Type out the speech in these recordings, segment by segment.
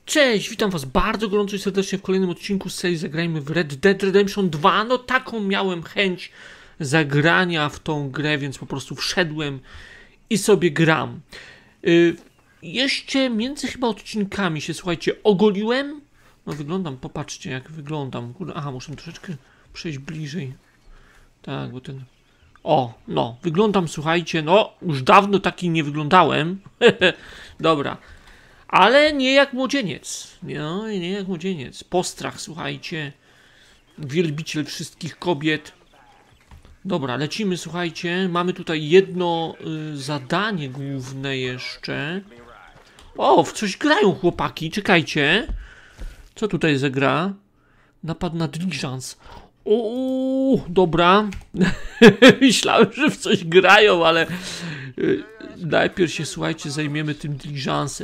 Cześć, witam was bardzo gorąco i serdecznie w kolejnym odcinku z serii Zagrajmy w Red Dead Redemption 2. No taką miałem chęć zagrania w tą grę, więc po prostu wszedłem i sobie gram. Jeszcze między chyba odcinkami się, słuchajcie, ogoliłem. No wyglądam, popatrzcie jak wyglądam. Kurde, aha, muszę troszeczkę przejść bliżej. Tak, bo ten... O, no, wyglądam, słuchajcie, no, już dawno taki nie wyglądałem. Dobra. Ale nie jak młodzieniec. No, nie jak młodzieniec. Postrach, słuchajcie. Wielbiciel wszystkich kobiet. Dobra, lecimy, słuchajcie. Mamy tutaj jedno zadanie główne jeszcze. O, w coś grają chłopaki. Czekajcie. Co tutaj za gra? Napad na Diligence. O, dobra. Myślałem, że w coś grają, ale najpierw się, słuchajcie, zajmiemy tym Diligencem.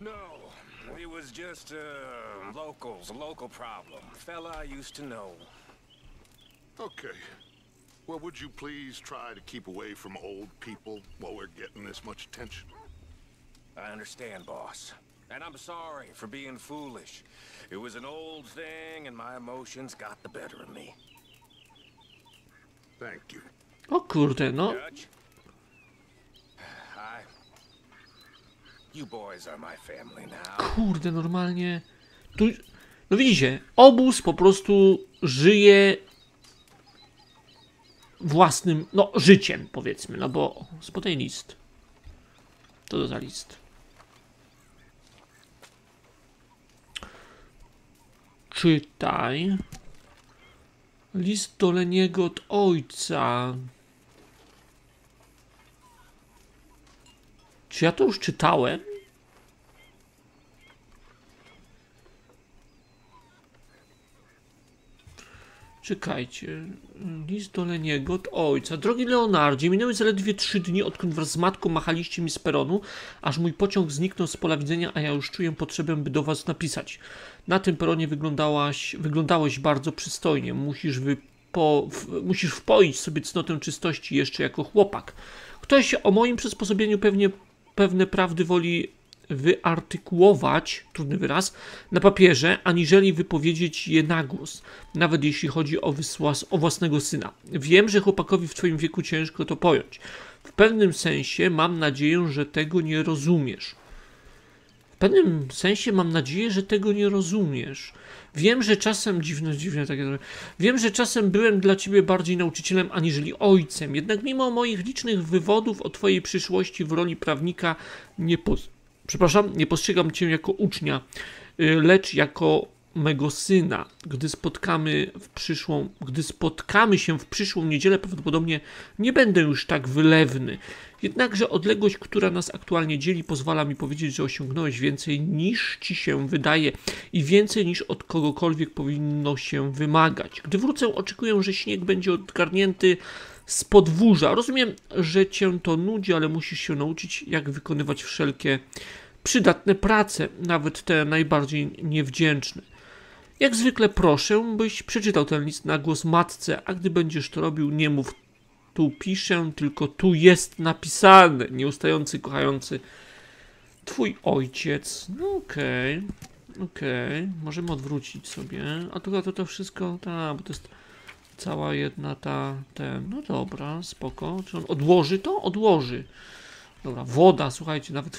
Just locals, a local problem. Fella I used to know. Okay. Well, would you please try to keep away from old people while we're getting this much attention? I understand, boss. And I'm sorry for being foolish. It was an old thing and my emotions got the better of me. Thank you. O kurde, no. Judge? You boys are my family now. Kurde, normalnie. Tu, no widzicie, obóz po prostu żyje własnym, no, życiem, powiedzmy, no bo spodaj list. Co to za list? Czytaj. List do Leniego od ojca. Czy ja to już czytałem? Czekajcie. List do Leniego od ojca. Drogi Leonardzie, minęły zaledwie 3 dni, odkąd wraz z matką machaliście mi z peronu, aż mój pociąg zniknął z pola widzenia, a ja już czuję potrzebę, by do was napisać. Na tym peronie wyglądałeś bardzo przystojnie. Musisz wpoić sobie cnotę czystości jeszcze jako chłopak. Ktoś o moim przysposobieniu pewne prawdy woli wyartykułować, trudny wyraz, na papierze, aniżeli wypowiedzieć je na głos, nawet jeśli chodzi o własnego syna. Wiem, że chłopakowi w twoim wieku ciężko to pojąć. W pewnym sensie mam nadzieję, że tego nie rozumiesz. W pewnym sensie mam nadzieję, że tego nie rozumiesz. Wiem, że czasem, dziwne takie, wiem, że czasem byłem dla ciebie bardziej nauczycielem aniżeli ojcem, jednak mimo moich licznych wywodów o twojej przyszłości w roli prawnika nie postrzegam cię jako ucznia, lecz jako mego syna. Gdy spotkamy się w przyszłą niedzielę, prawdopodobnie nie będę już tak wylewny. Jednakże odległość, która nas aktualnie dzieli, pozwala mi powiedzieć, że osiągnąłeś więcej niż ci się wydaje i więcej niż od kogokolwiek powinno się wymagać. Gdy wrócę, oczekuję, że śnieg będzie odgarnięty z podwórza. Rozumiem, że cię to nudzi, ale musisz się nauczyć, jak wykonywać wszelkie przydatne prace, nawet te najbardziej niewdzięczne. Jak zwykle proszę, byś przeczytał ten list na głos matce, a gdy będziesz to robił, nie mów tu piszę, tylko tu jest napisane. Nieustający, kochający twój ojciec. No okej. Możemy odwrócić sobie. A to wszystko, bo to jest cała jedna no dobra, spoko. Czy on odłoży to? Odłoży. Dobra, woda, słuchajcie, nawet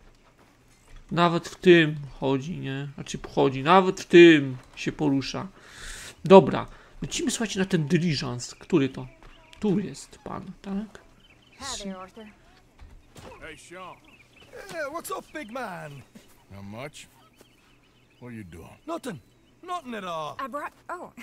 w tym chodzi, nie? Znaczy chodzi, nawet w tym się porusza. Dobra, lecimy, słuchajcie, na ten Diligence. Który to? Tu jest pan, tak? Hi there, Arthur. Hey, Sean. Yeah, what's up, big man? Not much. What are you doing? Nothing. Nothing at all. I brought. Oh.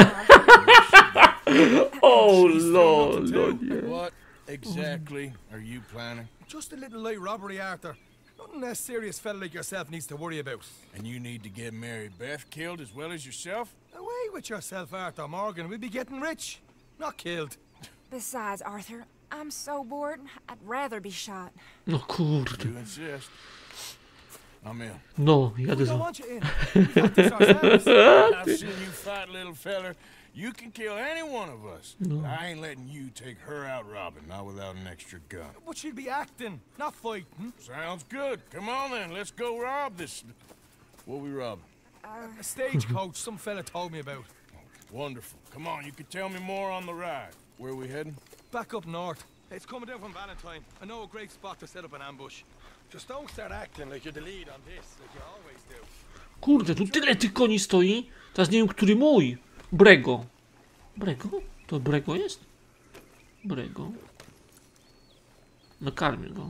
Oh, Lord, nie. What exactly are you planning? Just a little light robbery, Arthur. Nothing a serious fella like yourself needs to worry about. And you need to get Mary Beth killed as well as yourself? Away with yourself, Arthur Morgan. We'll be getting rich, not killed. Besides, Arthur, I'm so bored. I'd rather be shot. No kurde. You insist. I'm in. No, We jadę don't za... want you in. We've got this ourselves. I've seen you fight, little feller. You can kill any one of us. No. But I ain't letting you take her out robbing, not without an extra gun. But she'll be acting, not fighting. Sounds good. Come on then, let's go rob this. What we robbing? A stagecoach some fella told me about. Wonderful. Come on, you can tell me more on the ride. Where are we heading? Back up north. It's coming down from Valentine. I know a great spot to set up an ambush. Just don't start acting like you're the lead on this, like you always do. Kurde, tu tyle tych koni stoi. Teraz nie wiem, który mój. Brego. Brego? To Brego jest? Brego. Nakarmię go.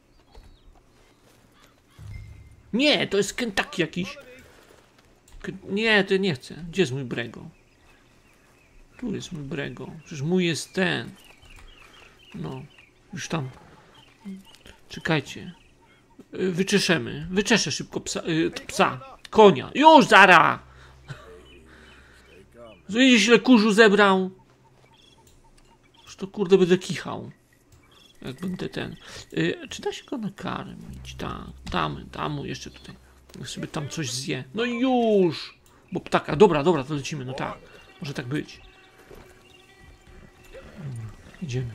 Nie, to jest Kentucky jakiś. Nie, to nie chcę. Gdzie jest mój Brego? Tu jest mój Brego. Przecież mój jest ten. No, już tam. Czekajcie. Wyczeszemy. Wyczeszę szybko psa. Konia. Już, zara! Widzisz, ile kurzu zebrał? Już to kurde będę kichał. Jak będę ten. Czy da się go nakarmić? Tak. Damy mu jeszcze tutaj. Niech sobie tam coś zje. No i już! Bo ptaka. Dobra, to lecimy. No tak. Może tak być. Idziemy.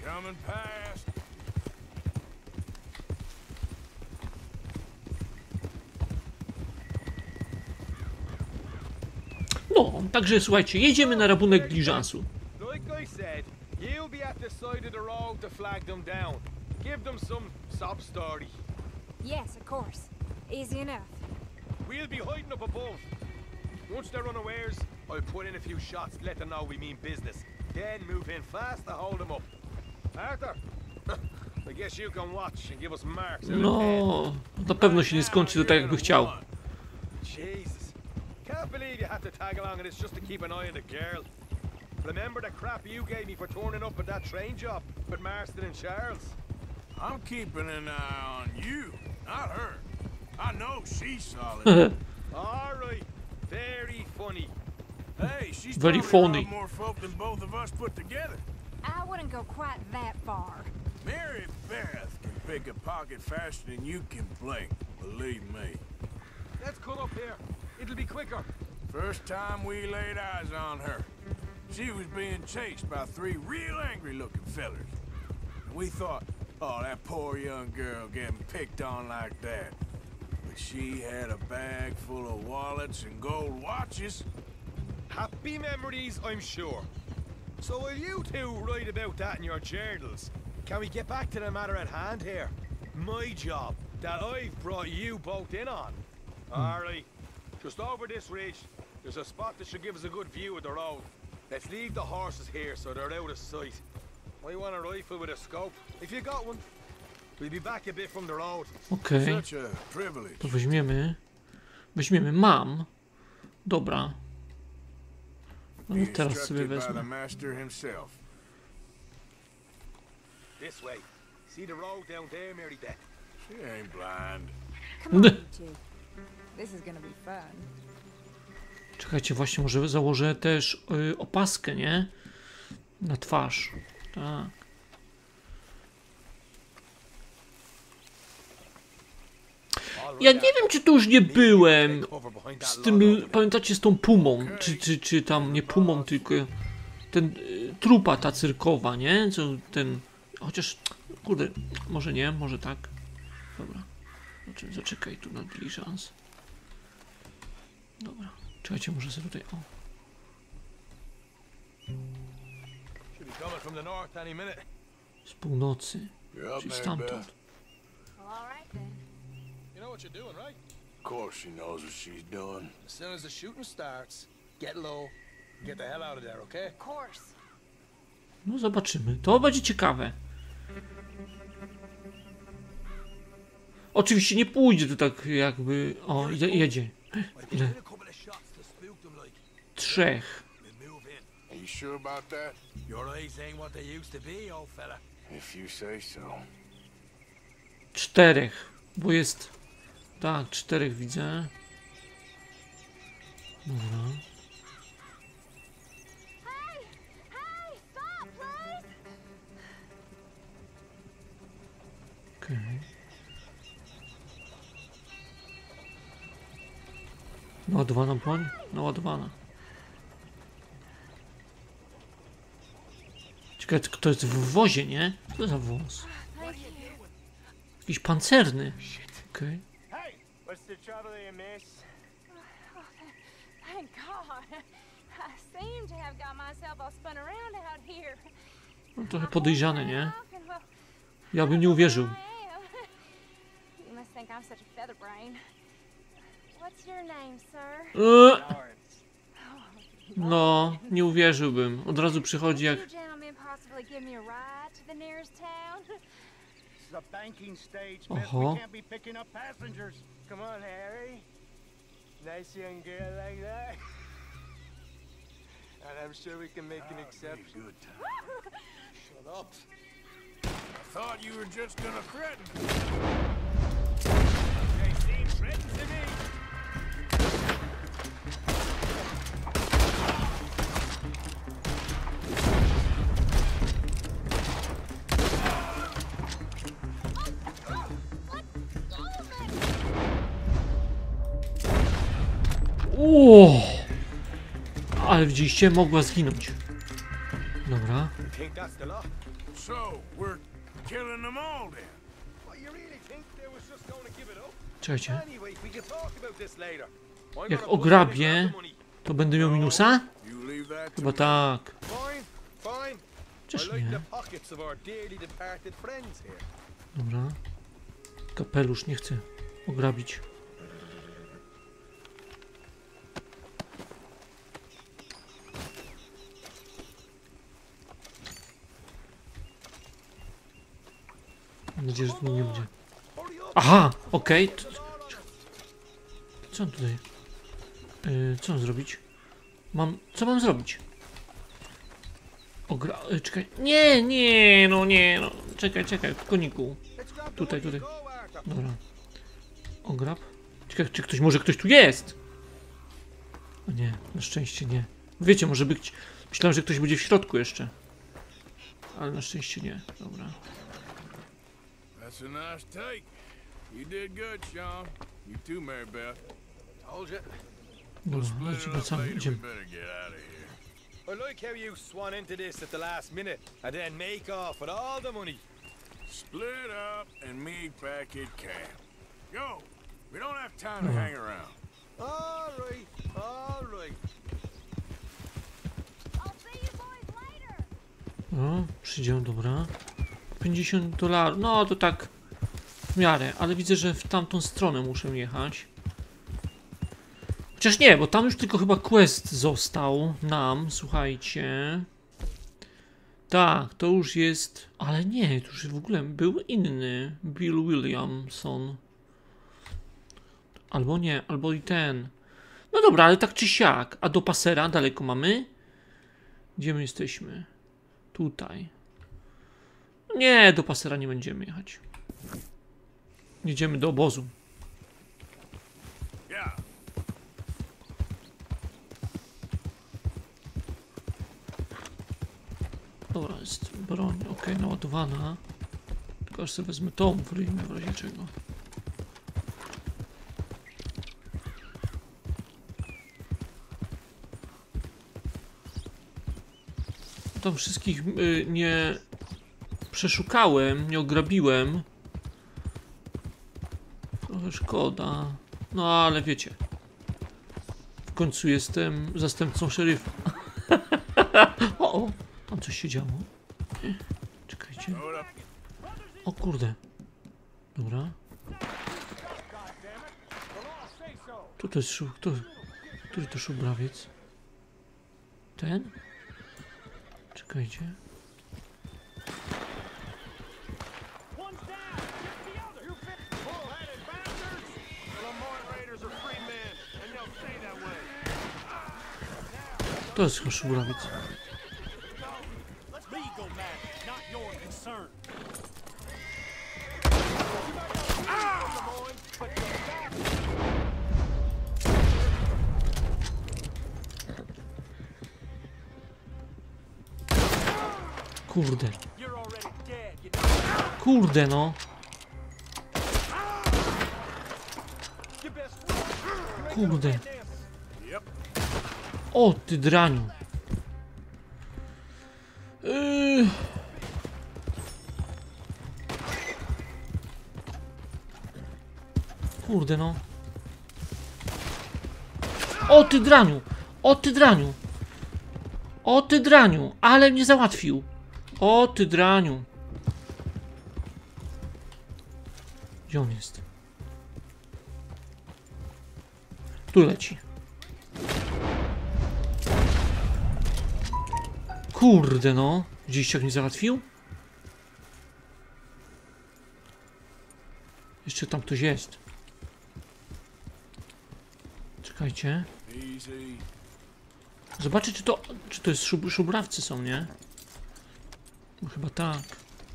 No, także słuchajcie, jedziemy na rabunek diligensu. Like I said, you'll be at the side of the road to flag them down. Give them some sob story. Yes, of course. Easy enough. We'll be hiding up above. Once they're unawares, I'll put in a few shots to let them know we mean business. Then move in fast to hold them up. Arthur, I guess you can watch and give us marks. No, na pewno się nie skończy to tak, jakby chciał. Jesus. Can't believe you had to tag along and it's just to keep an eye on the girl. Remember the crap you gave me for turning up at that train job with Marston and Charles? I'm keeping an eye on you, not her. I know she's solid. All right. Very funny. Hey, she's Very probably funny. robbed more folk than both of us put together. I wouldn't go quite that far. Mary Beth can pick a pocket faster than you can blink, believe me. Let's cut up here. It'll be quicker. First time we laid eyes on her, she was being chased by 3 real angry-looking fellers. And we thought, oh, that poor young girl getting picked on like that. But she had a bag full of wallets and gold watches. Happy memories, I'm sure. So will you two write about that in your journals? Can we get back to the matter at hand here? My job that I've brought you both in on. Alright, just over this ridge, there's a spot that should give us a good view of the road. Let's leave the horses here so they're out of sight. I want a rifle with a scope. If you got one, we'll be back a bit from the road. Okej, Such a privilege. to weźmiemy. Mam. Dobra. No Being teraz sobie instructed by the wezmę. master himself. This way. See the road down there, Mary Beth? She ain't blind. Come on, you two. This is gonna be fun. Czekajcie, właśnie może założę też opaskę, nie? Na twarz. Tak. Ja nie wiem, czy tu już nie byłem z tym, pamiętacie, z tą pumą, czy tam nie pumą, tylko ten trupa ta cyrkowa, nie? Co ten, chociaż, kurde, może nie, może tak. Dobra, zaczekaj tu na diligence. Dobra, czekajcie, może sobie tutaj, o. Should be coming from the north any minute. Z północy, You're up, czyli Mary stamtąd. Beth. Well, all right then. You know what you're doing, right? Of course she knows what she's doing. As soon as the shooting starts, get low, get the hell out of there, okay? Of course. No zobaczymy, to będzie ciekawe. Oczywiście nie pójdzie to tak jakby, o, jedzie. Ile? 3. Are you sure about that? Your eyes ain't what they used to be, old fella. If you say so. 4, bo jest, tak, 4 widzę. Dobra. Hey! Hey! Stop, please! Okej. Naładowana broń? Naładowana. Ciekawe, kto jest w wozie, nie? Co to za wóz? Jakiś pancerny. Okej. Hey, what's the trouble here, miss? thank God. I seem to have got myself all spun around out here. No, trochę podejrzane, nie? Ja bym nie uwierzył. You must think I'm such a featherbrain. What's your name, sir? No, nie uwierzyłbym. Od razu przychodzi jak... You gentlemen possibly give me a ride to the nearest town? It's a banking stage, miss. Oho. We can't be picking up passengers. Come on, Harry. Nice young girl like that. And I'm sure we can make an exception. Good time. Shut up. I thought you were just gonna threaten me. They seem threatened to me. Ale widzieliście, mogła zginąć. Dobra. Think that's the law? So, we're killing them all then? What, you really think they was just going to give it up? Czekajcie. Anyway, we can talk about this later. I'm Jak gonna bust in and ograbię, grab the money. to będę miał minusa? You leave that to Chyba tak. Fine, fine. Czyż I like nie? the pockets of our dearly departed friends here. Dobra. Kapelusz nie chcę ograbić. Mam nadzieję, że tu nie będzie. Aha! Okej. Co on tutaj? Co mam zrobić? Co mam zrobić? Czekaj. Nie, no. Czekaj, koniku. Let's grab the Tutaj. money. Go, Arthur. Dobra. Ograb. Ciekawe, czy ktoś tu jest? O nie, na szczęście nie. Wiecie, może być... Myślałem, że ktoś będzie w środku jeszcze. Ale na szczęście nie. Dobra. That's a nice take. You did good, Sean. You too, Mary Beth. Told you. Dobra, Split chodźcie, it up wracamy, later. We idziemy. better get out of here. I like how you swan into this at the last minute and then make off with all the money. Split up and meet back at camp. Go. We don't have time to hang around. All right, all right. I'll see you boys later. O, przyjdzie, dobra. $50. No to tak w miarę, ale widzę, że w tamtą stronę muszę jechać. Chociaż nie, bo tam już tylko chyba quest został nam, słuchajcie. Tak, to już jest... Ale nie, to już w ogóle był inny. Bill Williamson. Albo nie, albo i ten. No dobra, ale tak czy siak. A do Passera daleko mamy? Gdzie my jesteśmy? Tutaj. Nie, do Passera nie będziemy jechać. Jedziemy do obozu. Yeah. Dobra, jest broń, okej, naładowana. Tylko aż sobie wezmę tą w ryjmę w razie czego. Tam wszystkich nie przeszukałem, nie ograbiłem. Trochę szkoda. No ale wiecie. W końcu jestem zastępcą szeryfa. O, tam coś się działo. Czekajcie. O kurde. Dobra. To jest który to szubrawiec? Ten? Czekajcie. To jest chyba szubrawiec. Kurde. Kurde no. Kurde. O ty draniu. Kurde no. O ty draniu! O ty draniu! O ty draniu! Ale mnie załatwił! O ty draniu! Gdzie on jest? Tu leci. Kurde no! Gdzieś jak mnie załatwił? Jeszcze tam ktoś jest. Czekajcie. Zobaczę, czy to jest szubrawcy są, nie? No, chyba tak.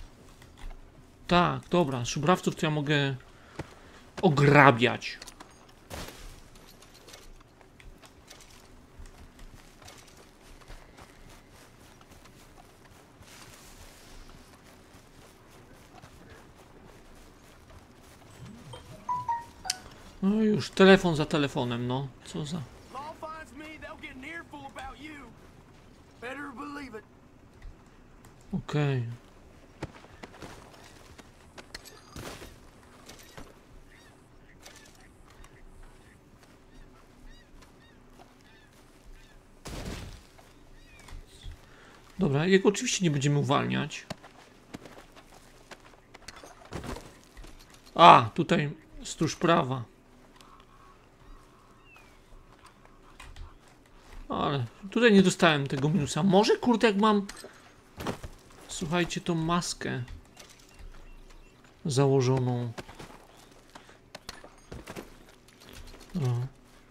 Tak, dobra. Szubrawców to ja mogę ograbiać. No już, telefon za telefonem, no. Co za... Okej. Dobra, jego oczywiście nie będziemy uwalniać. A, tutaj stróż prawa. Ale tutaj nie dostałem tego minusa. Może kurde jak mam... Słuchajcie, tą maskę założoną. No.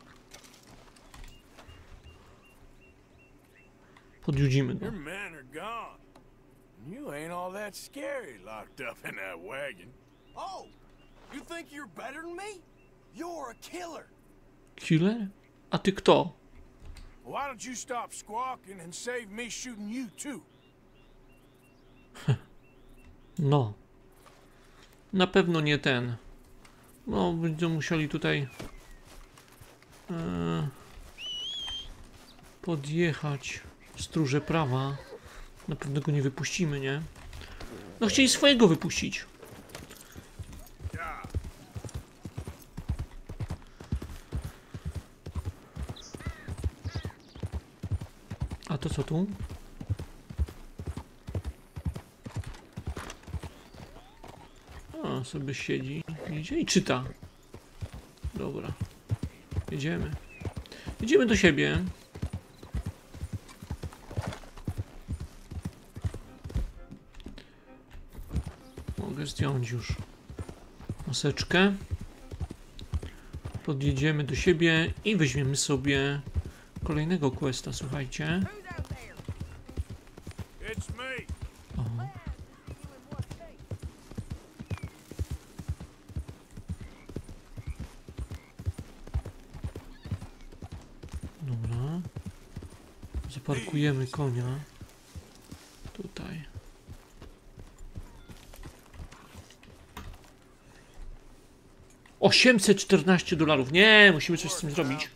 Podjudzimy go. Your men are gone. You ain't all that scary locked up in that wagon. Oh, you think you're better than me? You're a killer. Killer? A ty kto? Why don't you stop squawking and save me shooting you too? No. Na pewno nie ten. No, będziemy musieli tutaj podjechać stróże prawa. Na pewno go nie wypuścimy, nie? No chcieli swojego wypuścić. A to co tu? A, sobie siedzi, idzie i czyta. Dobra. Jedziemy. Jedziemy do siebie. Mogę zdjąć już maseczkę. Podjedziemy do siebie i weźmiemy sobie kolejnego questa, słuchajcie. O. Dobra. Zaparkujemy konia. Tutaj. $814. Nie, musimy coś z tym zrobić.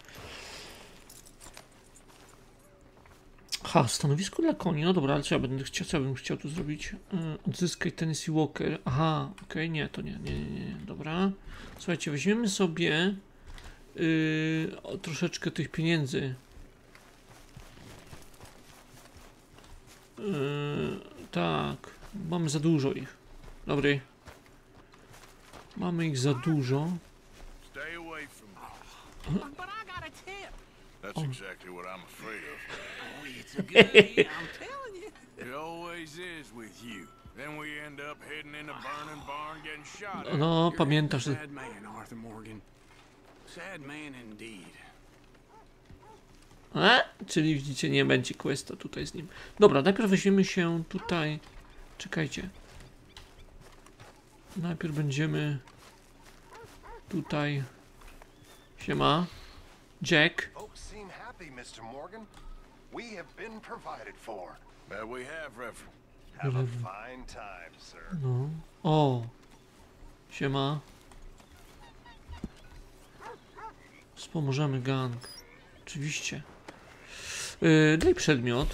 Ha, stanowisko dla koni. No dobra, ale co ja będę chciał, co ja bym chciał tu zrobić? Odzyskaj Tennessee Walker. Aha, okej, nie, to nie. Dobra. Słuchajcie, weźmiemy sobie troszeczkę tych pieniędzy. Tak, mamy za dużo ich. Dobry. Mamy ich za dużo. Stay away from me. But I got a tip. That's exactly what I'm afraid of. It's a good idea, I'm telling you. It always is with you. Then we end up heading in a burning barn getting shot at. No, pamiętasz. Sad man, Arthur Morgan. Sad man indeed. Czyli widzicie, nie będzie questa tutaj z nim. Dobra, najpierw weźmiemy się tutaj. Czekajcie. Najpierw będziemy tutaj. Siema. Jack. Folks seem happy, Mr. Morgan. We have been provided for. That we have, Reverend. Have a fine time, sir. No. O. Siema. Wspomożemy gang. Oczywiście. Daj przedmiot.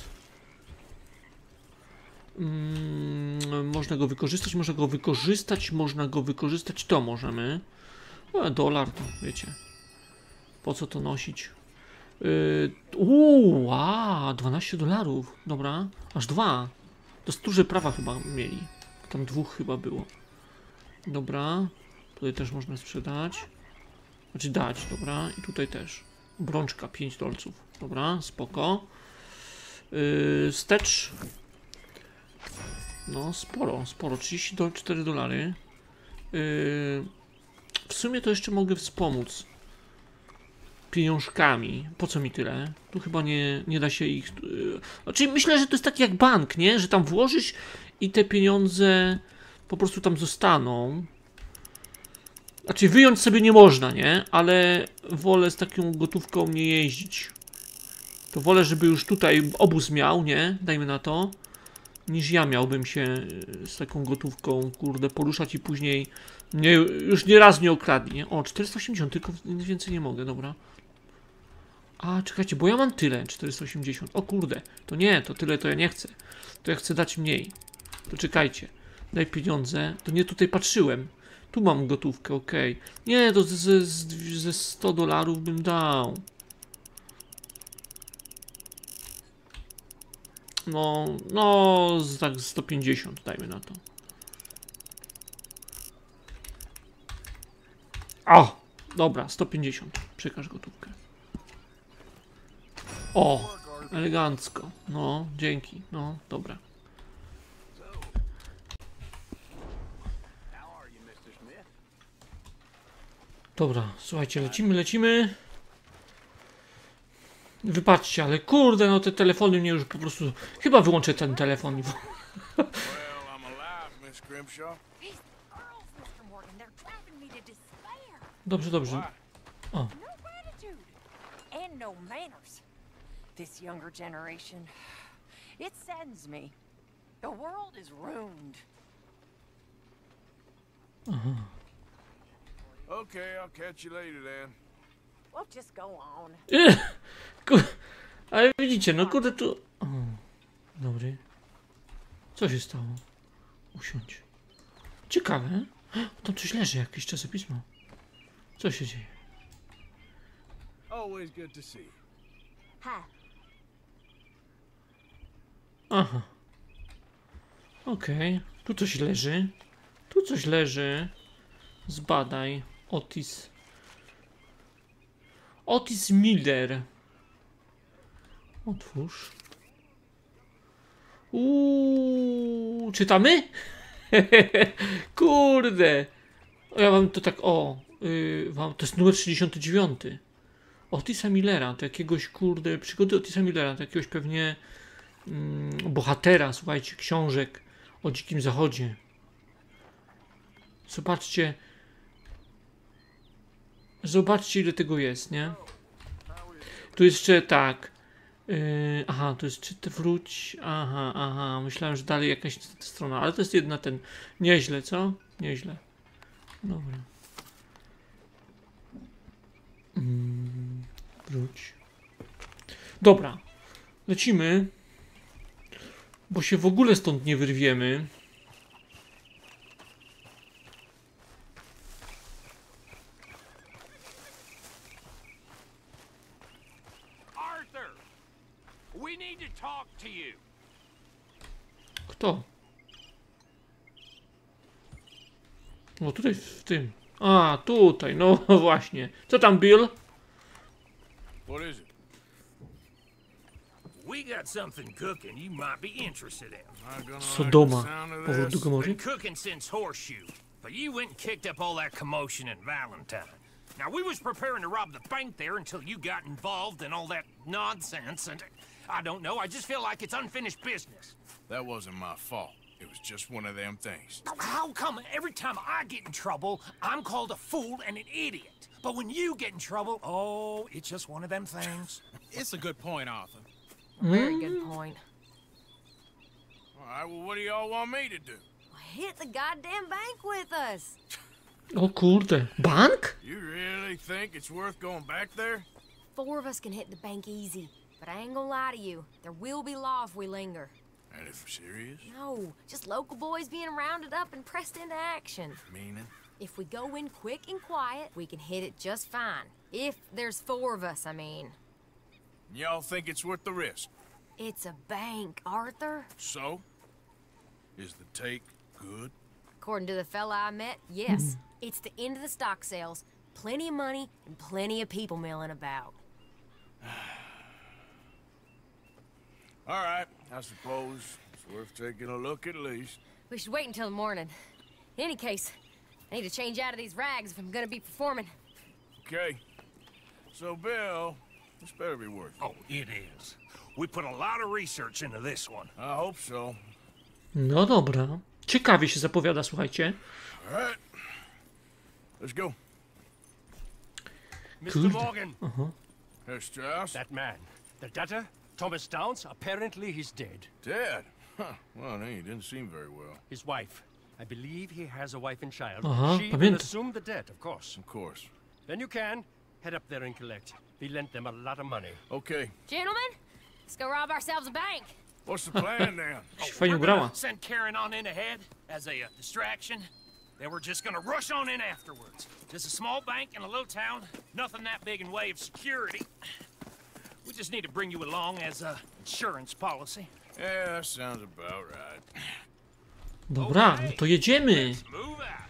Można go wykorzystać, można go wykorzystać, to możemy. $1 to wiecie. Po co to nosić? $12. Dobra, aż 2. To jest duże prawa chyba mieli. Tam 2 chyba było. Dobra, tutaj też można sprzedać. Znaczy dać, dobra, i tutaj też. Brączka, $5. Dobra, spoko. Wstecz. No, sporo, $34. W sumie to jeszcze mogę wspomóc pieniążkami. Po co mi tyle? Tu chyba nie da się ich... Znaczy myślę, że to jest tak jak bank, nie? Że tam włożysz i te pieniądze po prostu tam zostaną. Znaczy wyjąć sobie nie można, nie? Ale wolę z taką gotówką nie jeździć. To wolę, żeby już tutaj obóz miał, nie? Dajmy na to. Niż ja miałbym się z taką gotówką, kurde, poruszać i później już nie raz nie okradli, nie? O, 480, tylko więcej nie mogę, dobra. A, czekajcie, bo ja mam tyle, 480. O kurde, to nie, to tyle to ja nie chcę. To ja chcę dać mniej. To czekajcie, daj pieniądze. To nie tutaj patrzyłem. Tu mam gotówkę, okej. Nie, to ze $100 bym dał. No, tak 150 dajmy na to. O, dobra, 150. Przekaż gotówkę. O, elegancko. No, dzięki. No, dobra. Dobra, słuchajcie, lecimy. Wypatrzcie, ale kurde, no te telefony mnie już po prostu... Chyba wyłączę ten telefon. Well, I'm alive, Miss Grimshaw. These girls, Mr. Morgan, they're driving me to despair. Dobrze. O, No gratitude. And no manners. This younger generation, it saddens me. The world is ruined. Okay, I'll catch you later then. Well, just go on. ale widzicie, no kurde tu... O, dobry. Co się stało? Usiądź. Ciekawe. Tam coś leży, jakieś czasopismo. Co się dzieje? Always good to see you. Hi. Aha. Okej. Tu coś leży. Zbadaj. Otis Miller. Otwórz. Czytamy? Kurde. Ja wam to tak, to jest numer 69. Otisa Millera, to jakiegoś, kurde, przygody Otisa Millera, to jakiegoś pewnie bohatera, słuchajcie, książek o Dzikim Zachodzie. Zobaczcie, ile tego jest, nie? Tu jeszcze tak. Aha, to jest czytaj, wróć. Aha. Myślałem, że dalej jakaś strona, ale to jest jedna ten. Nieźle, co? Nieźle. Dobra. Wróć. Dobra. Lecimy. Bo się w ogóle stąd nie wyrwiemy. Arthur! We need to talk to you. Kto? O, tutaj w tym. A, tutaj, no właśnie. Co tam, Bill? What is it? We got something cooking you might be interested in. Not gonna Sodoma. like the sound of Powrót do this. Gomory? Been cooking since Horseshoe, but you went and kicked up all that commotion in Valentine. Now, we was preparing to rob the bank there until you got involved in all that nonsense, and I don't know, I just feel like it's unfinished business. That wasn't my fault. It was just one of them things. How come every time I get in trouble, I'm called a fool and an idiot? But when you get in trouble, oh, it's just one of them things. It's a good point, Arthur. Very good point. All right, well, what do y'all want me to do? Hit the goddamn bank with us. O kurde. Bank? You really think it's worth going back there? 4 of us can hit the bank easy, but I ain't gonna lie to you. There will be law if we linger. And if we're serious? No, just local boys being rounded up and pressed into action. Meaning? If we go in quick and quiet, we can hit it just fine. If there's 4 of us, I mean. Y'all think it's worth the risk? It's a bank, Arthur. So? Is the take good? According to the fella I met, yes. It's the end of the stock sales. Plenty of money and plenty of people milling about. All right, I suppose it's worth taking a look at least. We should wait until the morning. In any case, I need to change out of these rags if I'm gonna be performing. Okay. So, Bill, this better be worth it. Oh, it is. We put a lot of research into this one. I hope so. No dobra. Ciekawie się zapowiada, słuchajcie. All right. Let's go. Mr. Morgan. Herr Strauss? That man. The debtor, Thomas Downs, apparently he's dead. Dead? Huh. Well, he didn't seem very well. His wife. I believe he has a wife and child. Aha, She will pamiętam. assume the debt, of course. Of course. Then you can head up there and collect. We lent them a lot of money. Okay. Gentlemen, let's go rob ourselves a bank. What's the plan then? Się fajnie We're gonna ubrała. send Karen on in ahead as a distraction. Then we're just gonna rush on in afterwards. Just a small bank in a little town. Nothing that big in way of security. We just need to bring you along as a insurance policy. Yeah, that sounds about right. Dobra, no to jedziemy. Move out.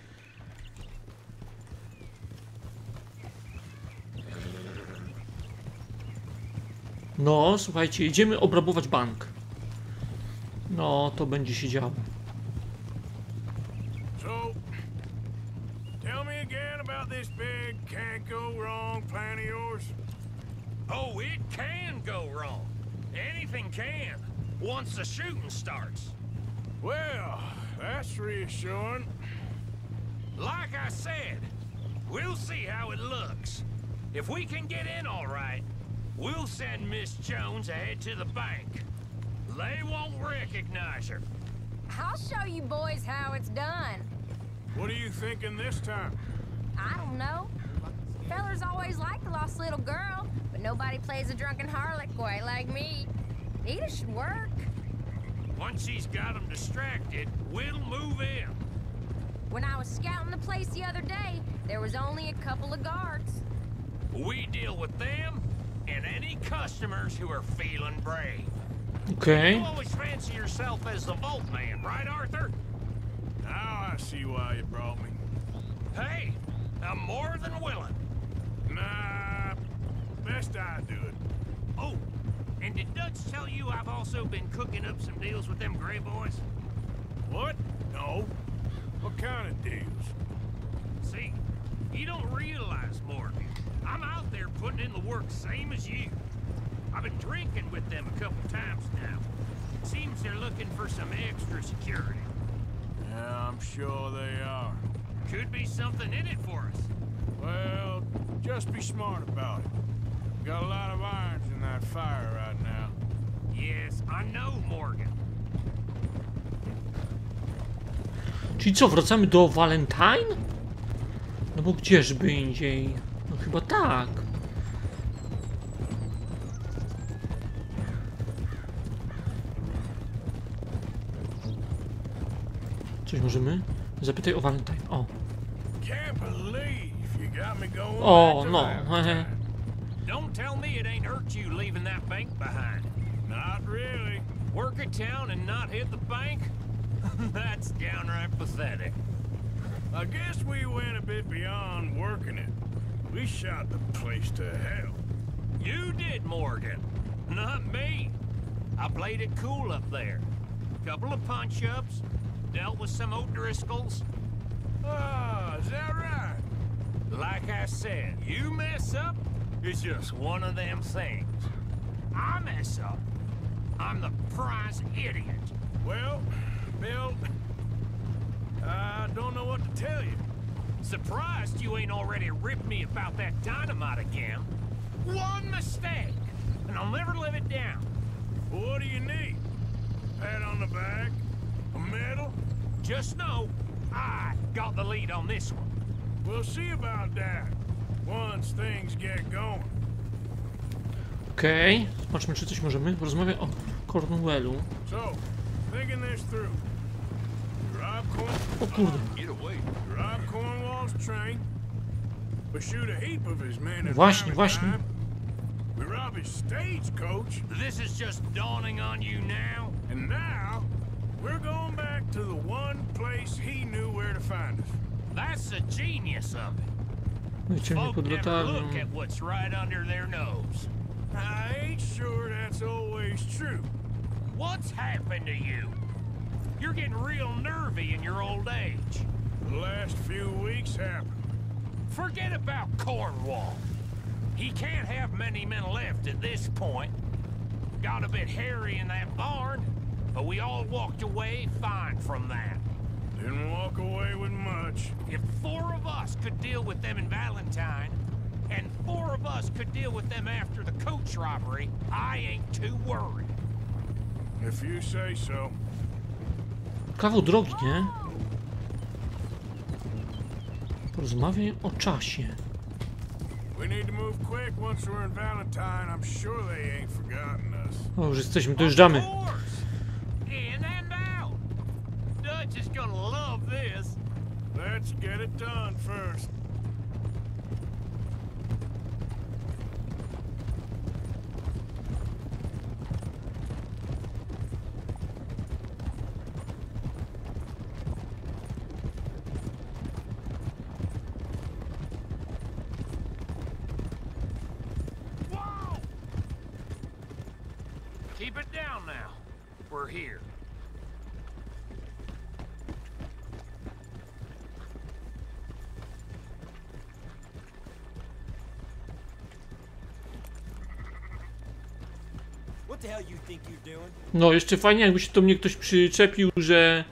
No, słuchajcie, jedziemy obrabować bank. No, to będzie się działo. So, tell me again about this big can't go wrong plan of yours. Oh, it can go wrong. Anything can. Once the shooting starts. Well, that's reassuring. Like I said, we'll see how it looks. If we can get in all right, we'll send Miss Jones ahead to the bank. They won't recognize her. I'll show you boys how it's done. What are you thinking this time? I don't know. Fellers always like the lost little girl, but nobody plays a drunken harlot quite like me. Either should work. Once she's got them distracted, we'll move in. When I was scouting the place the other day, there was only a couple of guards. We deal with them and any customers who are feeling brave. Okej. You always fancy yourself as the Vault Man, right, Arthur? Now I see why you brought me. Hey, I'm more than willing. Nah, best I do it. Oh, and did Dutch tell you I've also been cooking up some deals with them Grey Boys? What? No. What kind of deals? See, you don't realize, Morgan. I'm out there putting in the work same as you. I've been drinking with them a couple times now. Seems they're looking for some extra security. Yeah, I'm sure they are. Could be something in it for us. Well, just be smart about it. Got a lot of irons in that fire right now. Yes, I know, Morgan. Czyli co, wracamy do Valentine? No bo gdzieżby indziej? No chyba tak. Coś możemy? Zapytaj o Valentine. O. Can't believe you got me going O, back to no. Valentine. Don't tell me it ain't hurt you leaving that bank behind. Not really. Work a town and not hit the bank? That's downright pathetic. I guess we went a bit beyond working it. We shot the place to hell. You did, Morgan. Not me. I played it cool up there. Couple of punch-ups, dealt with some O'Driscolls. Ah, is that right? Like I said, you mess up, it's just one of them things. I mess up, I'm the prize idiot. Well, Bill, I don't know what to tell you. Surprised you ain't already ripped me about that dynamite again. One mistake, and I'll never live it down. What do you need? Pat on the back? A medal? Just know, I got the lead on this one. We'll see about that once things get going. Okej. Zobaczmy, czy coś możemy. Rozmawiam o Cornwallu. So, thinking this through. O kurde. Rob Cornwall's train, but shoot a heap of his men at Właśnie, właśnie. Valentine. We robbed his stagecoach. This is just dawning on you now? And now, we're going back to the one place he knew where to find us. That's the genius of it. Wyciągnie Folk pod never latarnią. look at what's right under their nose. I ain't sure that's always true. What's happened to you? You're getting real nervy in your old age. The last few weeks happened. Forget about Cornwall. He can't have many men left at this point. Got a bit hairy in that barn, but we all walked away fine from that. Didn't walk away with much. If 4 of us could deal with them in Valentine, and 4 of us could deal with them after the coach robbery, I ain't too worried. If you say so. Kawał drogi, nie? Porozmawiaj o czasie. We need to move quick once we're in Valentine. I'm sure they ain't forgotten us. O, już jesteśmy, dojeżdżamy. Of course. In and out. Dutch is gonna love this. Let's get it done first. Keep it down now. We're here. What the hell you think you're doing? No, jeszcze fajnie, jakby się do mnie ktoś przyczepił, że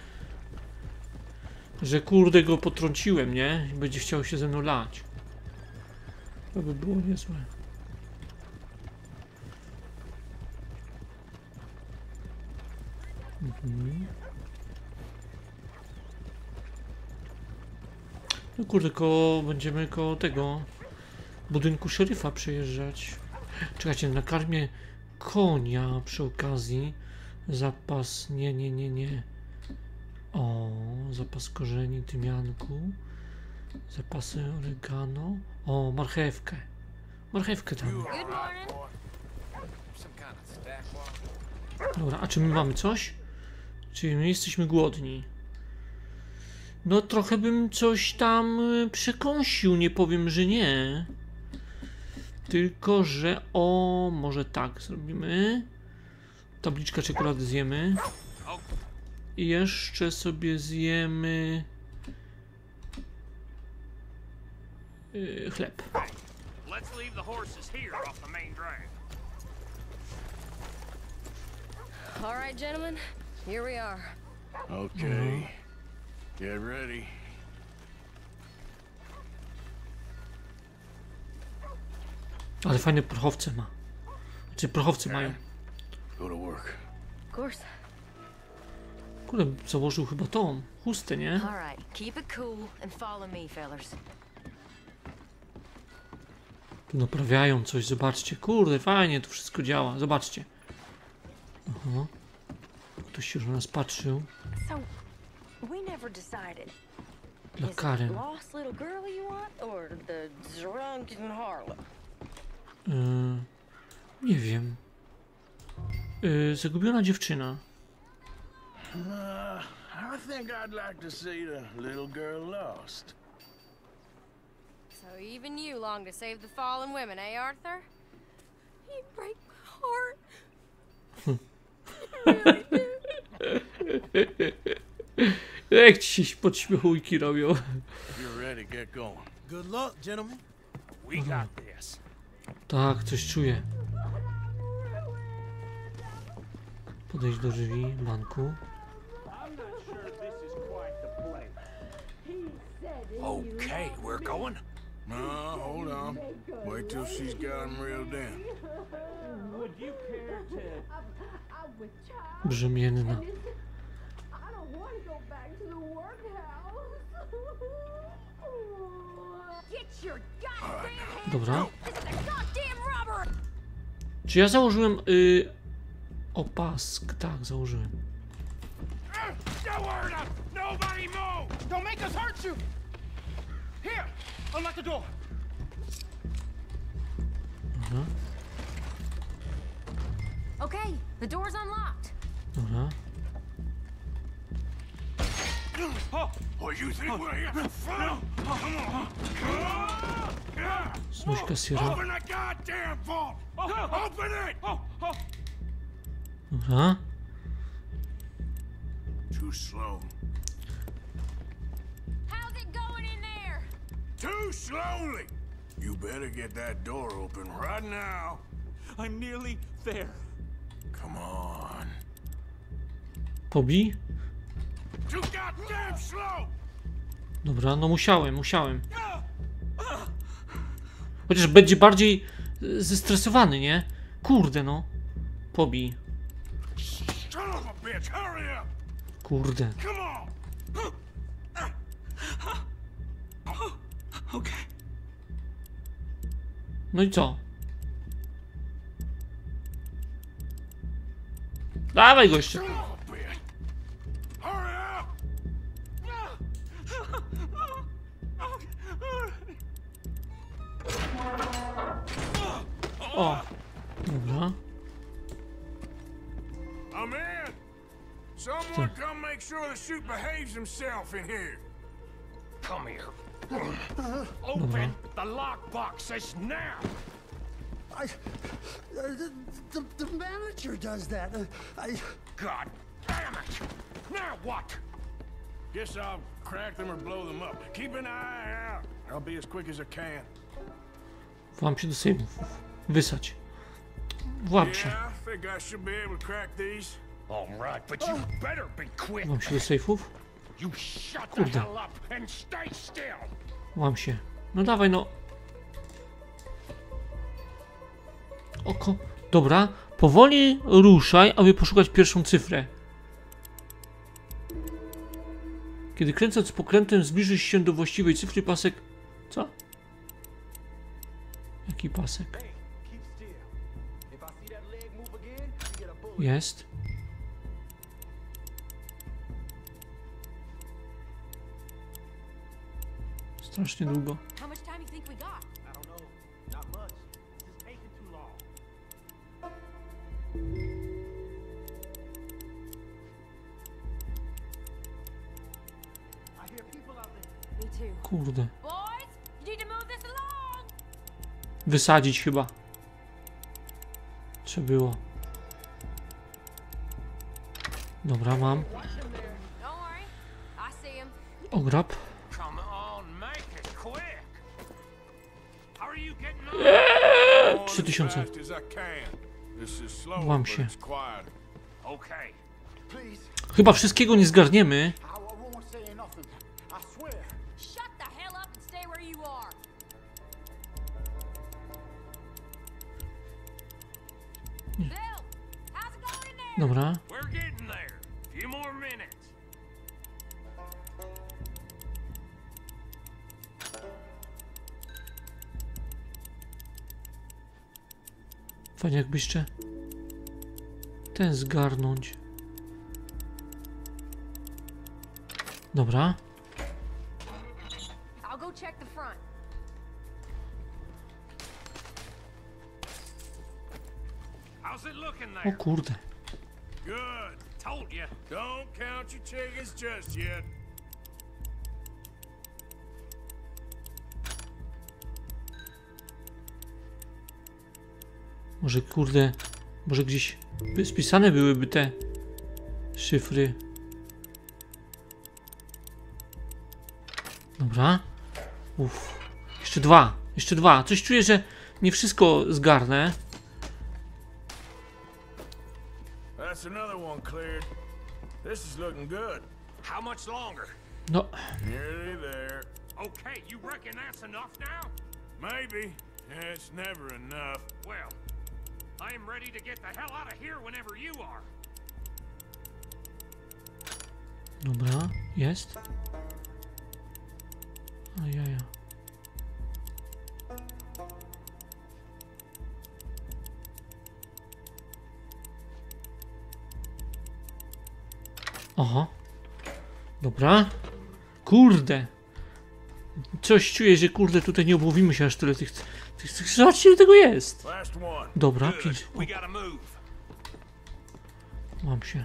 kurde go potrąciłem, nie? I będzie chciał się ze mną lać. To by było niezłe. No kurde, będziemy koło tego budynku szeryfa przejeżdżać. Czekajcie, nakarmię konia przy okazji. Zapas, nie. O, zapas korzeni tymianku. Zapasy oregano. O, marchewkę. Marchewkę tam. Good morning. Dobra, a czy my mamy coś? Czy my jesteśmy głodni? No trochę bym coś tam przekąsił, nie powiem, że nie. Tylko, że o, może tak zrobimy. Tabliczkę czekolady zjemy. I jeszcze sobie zjemy chleb. Let's leave the horses here off the main drag. All right, gentlemen. Here we are. Okay. Get ready. Ale fajne prochowce ma. Znaczy prochowce mają. Go to work. Of course. Kurde, założył chyba tą chustę, nie? All right. Keep it cool and follow me, fellas. Tu naprawiają coś, zobaczcie. Kurde, fajnie to wszystko działa. Zobaczcie. Aha. Ktoś się już na nas patrzył. So, we never decided. Dla Is it Karen. lost little girl you want, or the drunken harlot? Nie wiem. Zagubiona dziewczyna. I think I'd like to see the little girl lost. So even you long to save the fallen women, eh, Arthur? You break my heart. Jak ci się podśmiechujki robią. You're ready, get going. Good luck, gentlemen. We got this. Tak, coś czuję. Podejść do drzwi banku. Okay, we're going. No, hold on. Wait till she's got him reeled in. Brzemienna. Get your goddamn hands Dobra. This is a goddamn robber! Czy ja założyłem opask? Tak, założyłem. No word up! Nobody move! Don't make us hurt you! Here! Unlock the door! Okay, the door's unlocked. Dobra. Znoś kasiera. Dobra. Too slow. How's it going in there? Too slowly! You better get that door open right now. I'm nearly there. Come on. Tobi? Too goddamn slow! Dobra, no musiałem. Chociaż będzie bardziej zestresowany, nie? Kurde, no. Tobi. Son of a bitch, hurry up! Kurde. Come on! Okay. No i co? Dawaj go jeszcze. Son of a bitch! Hurry up! O. Dobra. I'm in! Someone come make sure the chute behaves himself in here. Come here. Open the lockbox says now. The manager does that. God damn it! Now what? Guess I'll crack them or blow them up. Keep an eye out. I'll be as quick as I can. Włam się do sejmów. Wysać. Włam się. Yeah, I think I should be able to crack these. All right, but you better be quick. Włam się do sejfów. You shut the hell up and stay still. Włam się. No dawaj, no. Oko. Dobra. Powoli ruszaj, aby poszukać pierwszą cyfrę. Kiedy kręcąc pokrętem zbliżysz się do właściwej cyfry, pasek... Co? Jaki pasek? Jest. Strasznie długo. How much time you think we got? I don't know. Not much. This is taking too long. I hear people out there. Me too. Kurde. Boys, you need to move this along. Wysadzić chyba. Trzeba było. Dobra, mam. Don't worry. I see him. Ograb. Come on, make it quick. How are you getting on? 3000. As fast as I can. This is slow, Łam but się. it's quiet. Okay. Please, Chyba wszystkiego nie zgarniemy. I won't say nothing. I swear. Shut the hell up and stay where you are. Bill, how's it going in there? Dobra. We're getting there. Few more minutes. Fajnie jakby jeszcze ten zgarnąć. Dobra. I'll go check the front. How's it looking O there? kurde. Good. Told you. Don't count your chickens just yet. Może kurde. Może gdzieś spisane byłyby te szyfry. Dobra. Uff. Jeszcze dwa. Jeszcze dwa. Coś czuję, że nie wszystko zgarnę. That's another one cleared. This is looking good. How much longer? No. Nearly there. Okay, you reckon that's enough now? Maybe. It's never enough. Well, I am ready to get the hell out of here whenever you are. Dobra. Jest. Ajaja. Aha. Dobra. Kurde. Coś czuję, że kurde tutaj nie obłowimy się aż tyle tych... Zobaczcie, ile tego jest. Last one. Dobra, Good. 5. We gotta move. Mam się.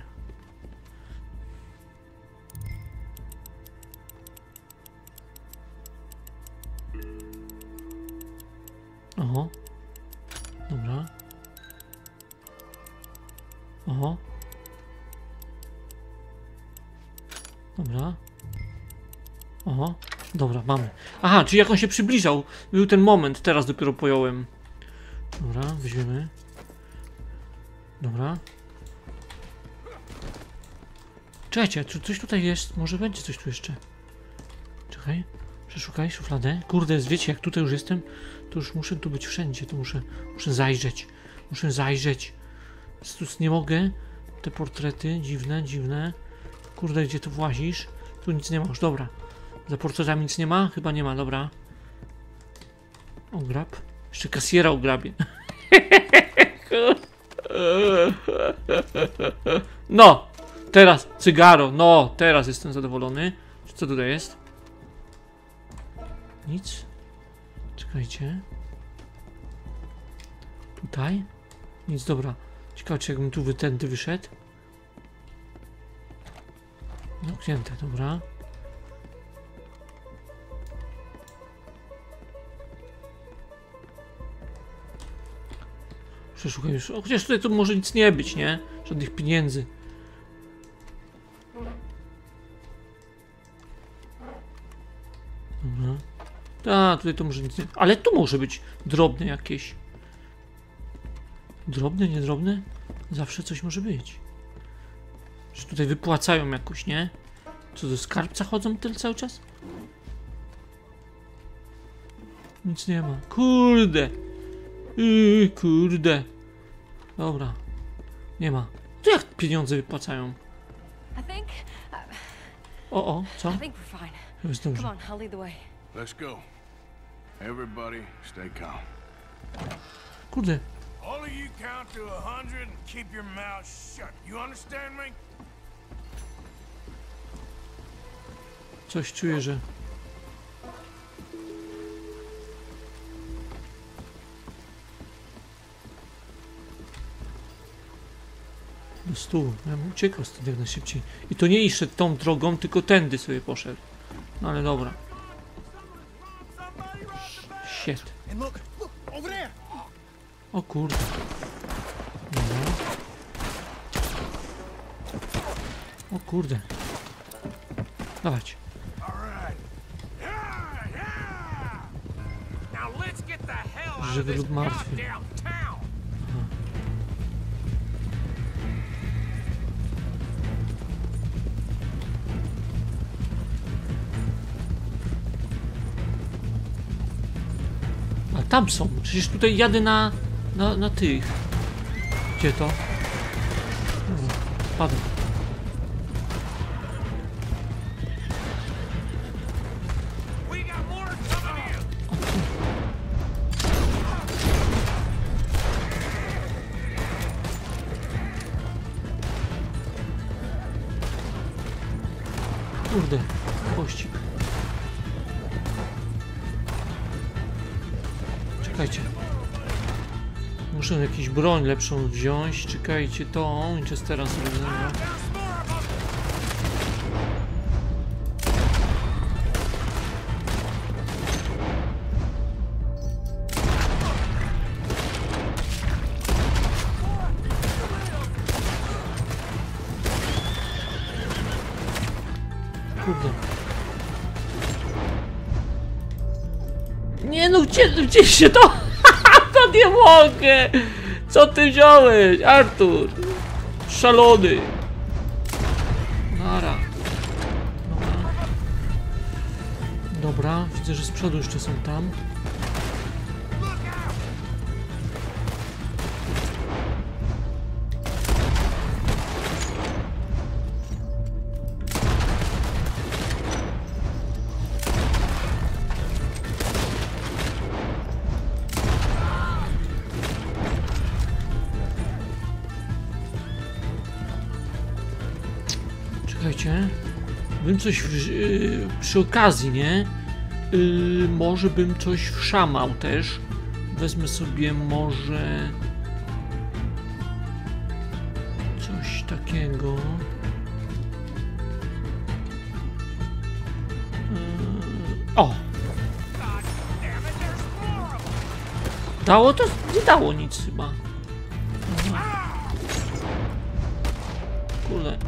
Oho. Dobra. Oho. Dobra. Oho. Dobra, mamy. Aha, czyli jak on się przybliżał. Był ten moment, teraz dopiero pojąłem. Dobra, weźmiemy. Dobra. Czekajcie, czy coś tutaj jest? Może będzie coś tu jeszcze. Czekaj. Przeszukaj szufladę. Kurde, wiecie, jak tutaj już jestem, to już muszę tu być wszędzie. To muszę zajrzeć. Muszę zajrzeć. Tu nie mogę. Te portrety, dziwne, dziwne. Kurde, gdzie tu włazisz? Tu nic nie ma już, dobra. Za portretami nic nie ma? Chyba nie ma, dobra. Ograb. Jeszcze kasjera ograbię. No! Teraz cygaro, no! Teraz jestem zadowolony. Co tutaj jest? Nic. Czekajcie. Tutaj? Nic, dobra. Ciekawe, czy jakbym tu tędy wyszedł. Zamknięte, dobra. Przeszukaj już. O, chociaż tutaj to może nic nie być, nie? Żadnych pieniędzy. Dobra. A, tutaj to może nic nie... Ale tu może być drobne jakieś. Drobne, niedrobne? Zawsze coś może być. Że tutaj wypłacają jakoś, nie? Co, do skarbca chodzą tyle cały czas? Nic nie ma. Kurde. Kurde. Dobra. Nie ma. To jak pieniądze wypłacają? O, co? Jest dobrze. Let's go. Everybody stay calm. Kurde. All of you count to 100 and keep your mouth shut. You understand me? Coś czuję, że... Do stół. Ja bym uciekał stąd jak najszybciej. I to nie szedł tą drogą, tylko tędy sobie poszedł. No ale dobra. Shit. O kurde. Dobra. O kurde. Dawać. Żywy lub martwy. A tam są. Przecież tutaj jadę na tych. Gdzie to? Padł. Kurde, pościg. Czekajcie. Muszę jakąś broń lepszą wziąć. Czekajcie, tą Winchestera sobie wziąłem. Kurde. Nie no, gdzie się to? To nie mogę! Co ty wziąłeś, Artur? Szalony. Nara. Dobra. Dobra, widzę, że z przodu jeszcze są tam. Czekajcie, bym coś przy okazji, nie? Może bym coś wszamał też. Wezmę sobie może Coś takiego. O! Dało to? Nie dało nic chyba. Kurde.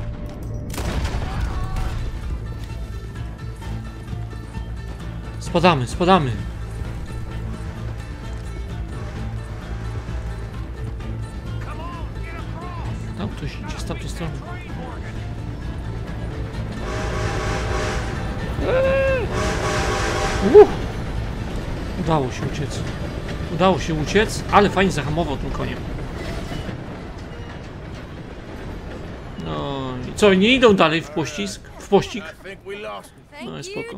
Spadamy, spadamy. Tam ktoś idzie z tamtej strony. Udało się uciec. Udało się uciec, ale fajnie zahamował tym koniem. No i co, nie idą dalej w pościg? No jest spoko.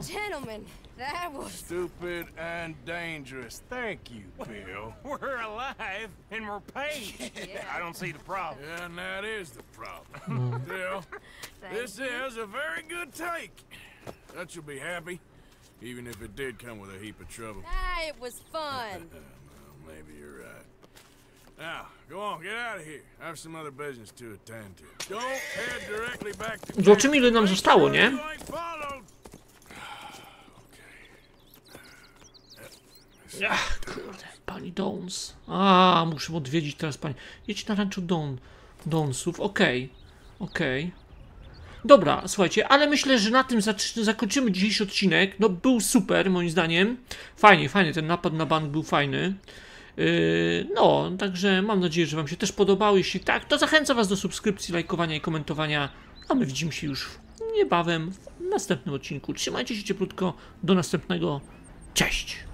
Stupid and dangerous. Thank you, Bill. We're alive and we're paid. I don't see the problem. Yeah, and that is the problem. Bill, this is a very good take. That you'll be happy, even if it did come with a heap of trouble. Ah, it was fun. Well, maybe you're right. Now, go on, get out of here. I have some other business to attend to. Don't head directly back to... Zobaczymy, ile nam zostało, nie? Ach, kurde, pani Downs. A, muszę odwiedzić teraz pani. Jedź na ranczu Downsów, okej. Dobra, słuchajcie, ale myślę, że na tym zakończymy dzisiejszy odcinek. No, był super, moim zdaniem. Fajnie, ten napad na bank był fajny. No, także mam nadzieję, że wam się też podobało. Jeśli tak, to zachęcam was do subskrypcji, lajkowania i komentowania. A my widzimy się już niebawem w następnym odcinku. Trzymajcie się cieplutko. Do następnego. Cześć!